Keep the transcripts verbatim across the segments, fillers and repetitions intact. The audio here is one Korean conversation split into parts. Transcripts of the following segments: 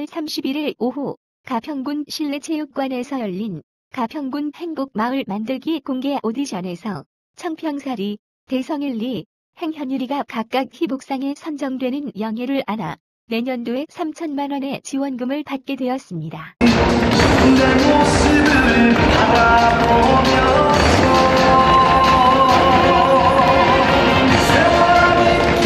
삼월 삼십일일 오후 가평군 실내체육관에서 열린 가평군 행복마을 만들기 공개 오디션에서 청평사리, 대성일리, 행현유리가 각각 희복상에 선정되는 영예를 안아 내년도에 삼천만 원의 지원금을 받게 되었습니다. 내 모습을 바라보면서 세월이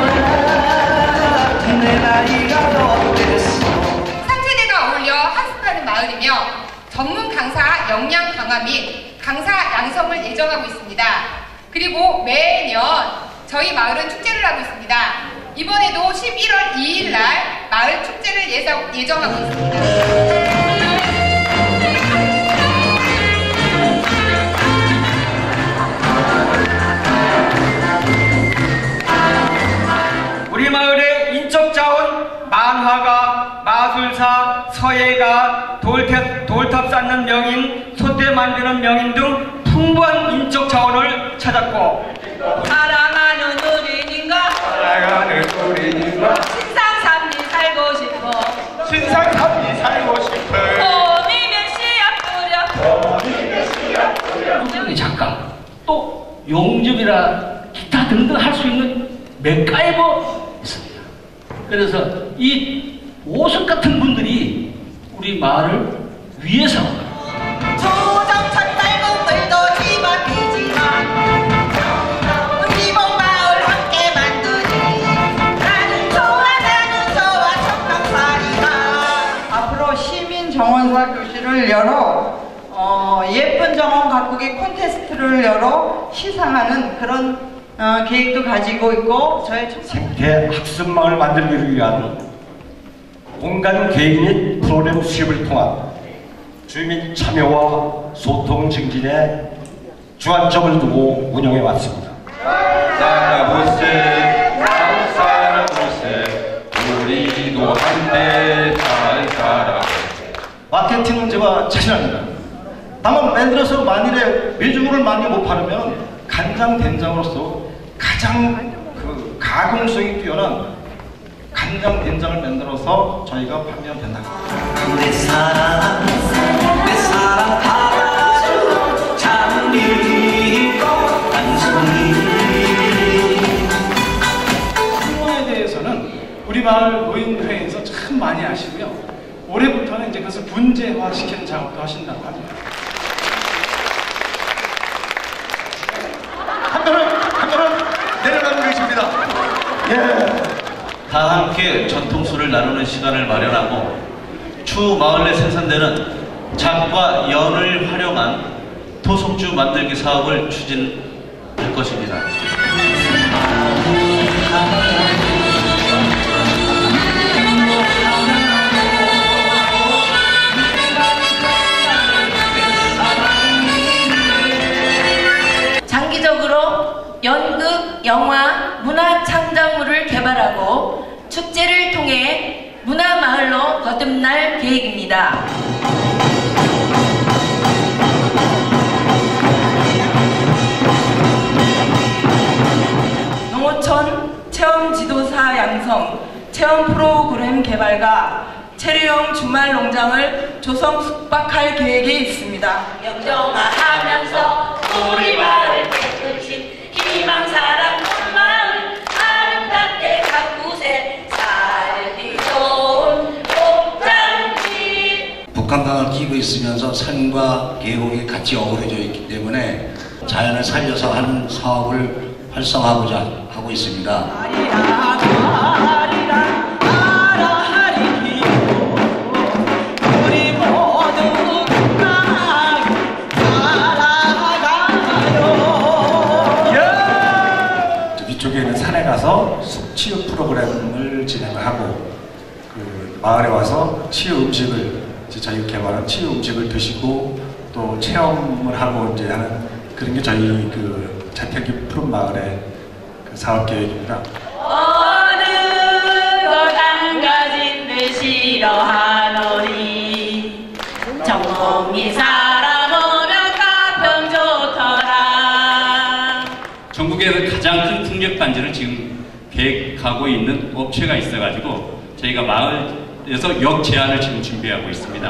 변한 내 나이가 어땠어. 삼세대가 어울려 학습하는 마을이며 전문 강사 역량 강화 및 강사 양성을 예정하고 있습니다. 그리고 매년 저희 마을은 축제를 하고 있습니다. 이번에도 십일월 이일 날 마을 축제를 예정, 예정하고 있습니다. 우리 마을의 인적 자원, 만화가, 마술사, 서예가, 돌탑, 돌탑 쌓는 명인, 솥대 만드는 명인 등 풍부한 인적 자원을 찾았고, 사랑하는 우리님과 사랑하는 우리님과 신상삼리 살고 싶어 신상삼리 살고 싶어 봄이면 씨앗 뿌려 봄이면 씨앗 뿌려 우리 작가 또 용접이라 기타 등등 할 수 있는 맥가이버 있습니다. 그래서 이 오석 같은 분들이 우리 마을을 위해서 조정천 딸꾹들도 집어피지만 희복마을 함께 만드니 나는 좋아 나는 좋아 청평사리가 앞으로 시민정원사 교실을 열어 어, 예쁜 정원 가꾸기 콘테스트를 열어 시상하는 그런 어, 계획도 가지고 있고 저의 생태 학습마을 만들기를 위한 온갖 계획 및 프로그램 수립을 통한 주민 참여와 소통 증진에 주안점을 두고 운영해 왔습니다. 살아보세 살아보세 우리도 한때 잘 살아. 마케팅은 제가 자신합니다. 다만 만들어서 만일에 외주를 많이 못 팔으면 간장 된장으로서 가장 그 가공성이 뛰어난 간장 된장을 만들어서 저희가 판매하면 된다고. 내 사랑 내 사랑 받아줘 장미꽃 한 송이. 홍보에 대해서는 우리 마을 노인회에서 참 많이 하시고요. 올해부터는 이제 그것을 분재화시키는 작업도 하신다고 합니다. 한 걸음 한 걸음 내려가고 계십니다. 예. 다 함께 전통술을 나누는 시간을 마련하고 추후 마을 내 생산되는 작과 연을 활용한 토속주 만들기 사업을 추진할 것입니다. 장기적으로 연극, 영화, 문화 창작물을 개발하고 축제를 통해 문화마을로 거듭날 계획입니다. 농어촌 체험지도사 양성, 체험 프로그램 개발과 체류형 주말 농장을 조성 숙박할 계획이 있습니다. 영정화하면서 우리 마을 깨끗이 희망 사랑 마을 아름답게 가꾸세 살기 좋은 목장지. 북한강을 끼고 있으면서 산과 계곡이 같이 어우러져 있기 때문에 자연을 살려서 하는 사업을 활성화하고자 하고 있습니다. 이쪽에 있는 산에 가서 숙취육 프로그램을 진행하고 그 마을에 와서 치유 음식을 이제 저희 개발한 치유 음식을 드시고 또 체험을 하고 이제 하는 그런 게 저희 그 재택이 푸른 마을의 그 사업 계획입니다. 어느 것 안 가진 듯 싫어하노니 정몽이 살아보면 가평 좋더라. 전국에서 가장 큰 풍력 단지를 지금 계획하고 있는 업체가 있어가지고 저희가 마을 그래서 역제안을 지금 준비하고 있습니다.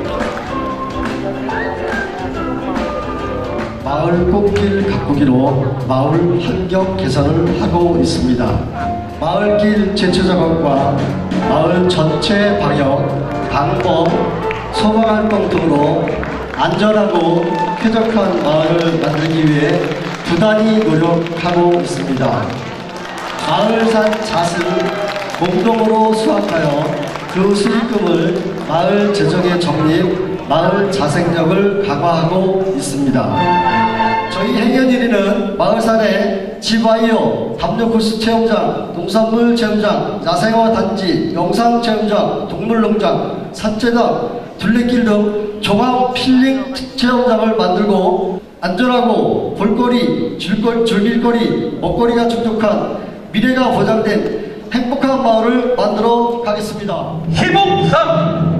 마을 꽃길 가꾸기로 마을 환경 개선을 하고 있습니다. 마을길 제초 작업과 마을 전체 방역, 방법, 소방활동 등으로 안전하고 쾌적한 마을을 만들기 위해 부단히 노력하고 있습니다. 마을산 잣을 공동으로 수확하여 그 수익금을 마을 재정에 적립, 마을 자생력을 강화하고 있습니다. 저희 행연일위는 마을산에 지바이오, 담요코스 체험장, 농산물 체험장, 야생화 단지, 영상 체험장, 동물농장, 산책장, 둘레길 등 종합 필링 체험장을 만들고 안전하고 볼거리, 줄거, 즐길거리, 먹거리가 충족한 미래가 보장된 행복한 마을을 만들어 가겠습니다. 희복상